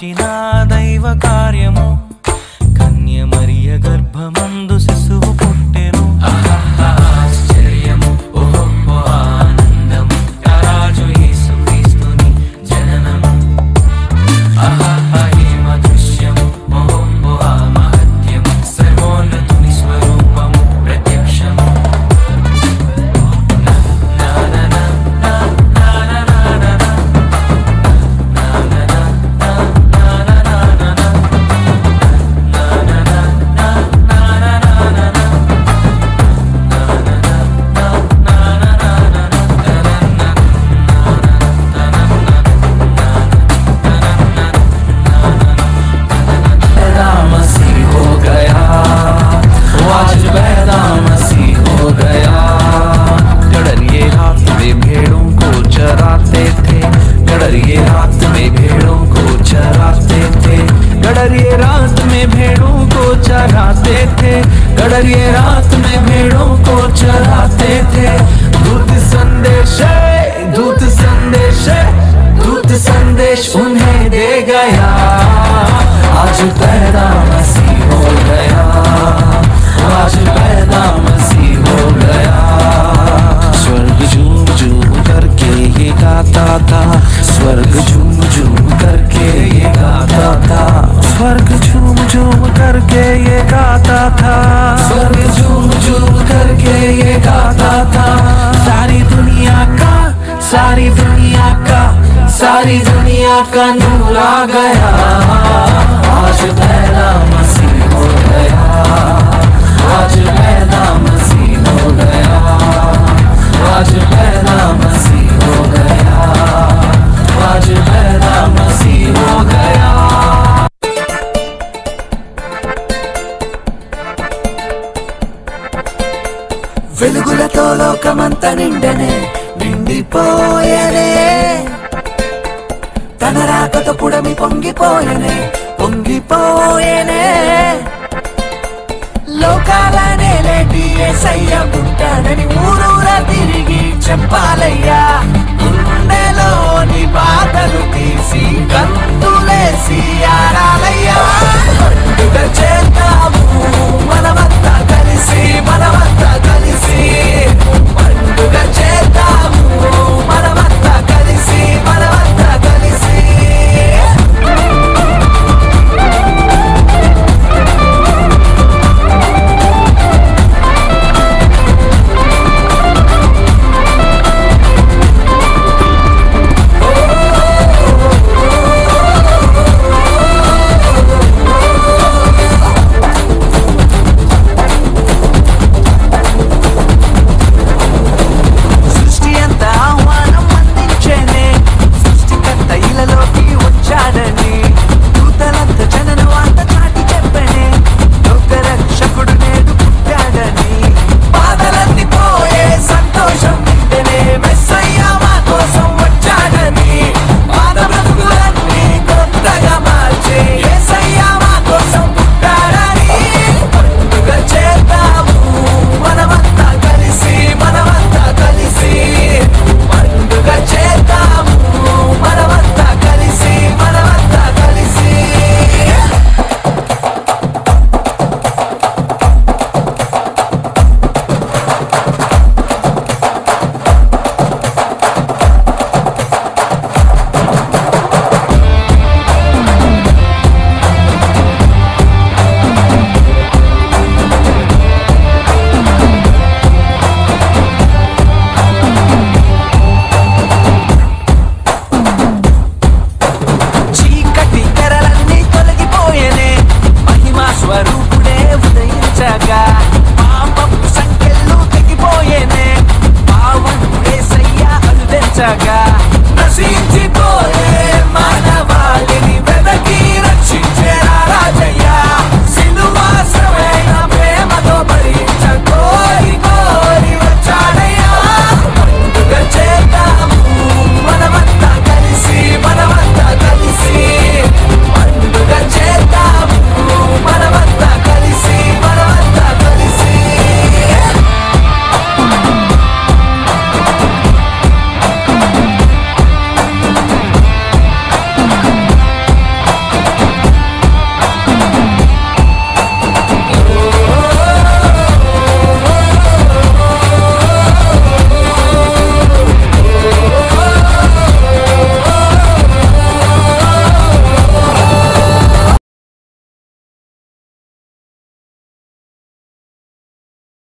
సాధించిన దైవ కార్యము కన్య మరియ గర్భమందు శిశువు పుట్టెను ఆశ్చర్యము ఓహో ఆనందము రాజు యేసుక్రీస్తుని జననము ఏమ దృశ్యము ఓహో మహత్యము సర్వోన్నతుని స్వరూపము ప్రత్యక్షము ये रात में भेड़ों को चराते थे दूत संदेश उन्हें दे गया आज पैदा मसीह हो गया आज पैदा मसीह हो गया स्वर्ग झूम झूम करके ये गाता था स्वर्ग झूम झूम करके ये गाता था स्वर्ग झूम झूम करके ये गाता था स्वर्ग झूम झूम करके ये गाता था सारी दुनिया का नूर आ गया आज पैदा मसीह हो गया आज पैदा मसीह हो गया आज पैदा मसीह हो गया आज पैदा मसीह हो गया వెలుగులతో లోకమంతా నిండిపోయేనే తన రాకతో పుడమి పొంగిపోయేనే లోకాలనే లేటి యేసయ్య పుట్టాడని ఊరూరా తిరిగి చెప్పాలయ్యా గుండెలోని బాధలు తీసి గంతులేసి ఆడాల